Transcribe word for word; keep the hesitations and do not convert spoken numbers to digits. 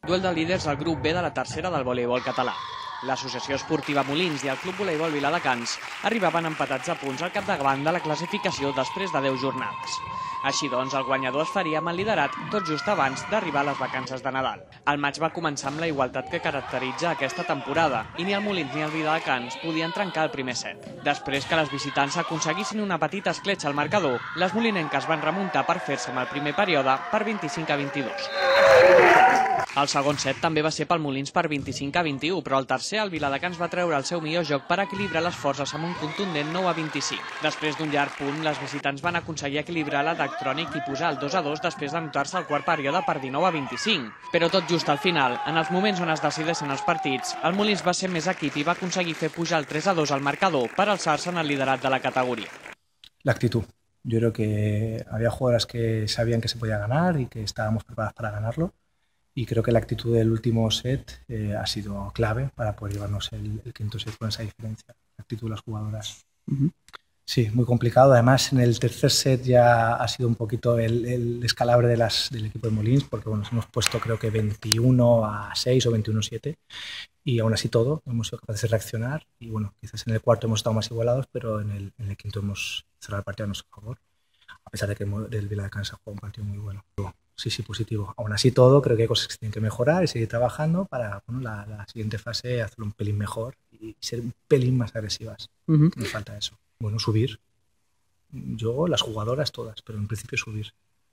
Duel de líders al grup B de la tercera del voleibol català. L'Associació Esportiva Molins i el Club Voleibol Viladecans arribaven empatats a punts al capdavant de la classificació després de deu jornades. Així doncs, el guanyador es faria amb el liderat tot just abans d'arribar a les vacances de Nadal. El maig va començar amb la igualtat que caracteritza aquesta temporada i ni el Molins ni el Viladecans podien trencar el primer set. Després que les visitants aconseguissin una petita escletxa al marcador, les molinenques van remuntar per fer-se amb el primer període per vint-i-cinc a vint-i-dos. El segon set també va ser pel Molins per vint-i-cinc a vint-i-u, però al tercer el Viladecans va treure el seu millor joc per equilibrar les forces amb un contundent nou a vint-i-cinc. Després d'un llarg punt, les visitants van aconseguir equilibrar l'electrònic i posar el dos a dos després d'anotar-se el quart període per dinou a vint-i-cinc. Però tot just al final, en els moments on es decideixen els partits, el Molins va ser més equip i va aconseguir fer pujar el tres a dos al marcador per alçar-se en el liderat de la categoría. La actitud. Yo creo que había jugadoras que sabían que se podía ganar y que estábamos preparadas para ganarlo. Y creo que la actitud del último set eh, ha sido clave para poder llevarnos el, el quinto set con esa diferencia. La actitud de las jugadoras. Uh-huh. Sí, muy complicado. Además, en el tercer set ya ha sido un poquito el, el escalabre de las, del equipo de Molins, porque bueno, nos hemos puesto creo que veintiuno a seis o veintiuno a siete. Y aún así todo, hemos sido capaces de reaccionar. Y bueno, quizás en el cuarto hemos estado más igualados, pero en el, en el quinto hemos cerrado el partido a nuestro favor. A pesar de que el Viladecans ha jugado un partido muy bueno. Sí, sí, positivo. Aún así todo, creo que hay cosas que se tienen que mejorar y seguir trabajando para bueno, la, la siguiente fase hacerlo un pelín mejor y ser un pelín más agresivas. Uh-huh. Nos falta eso. Bueno, subir. Yo, las jugadoras todas, pero en principio subir.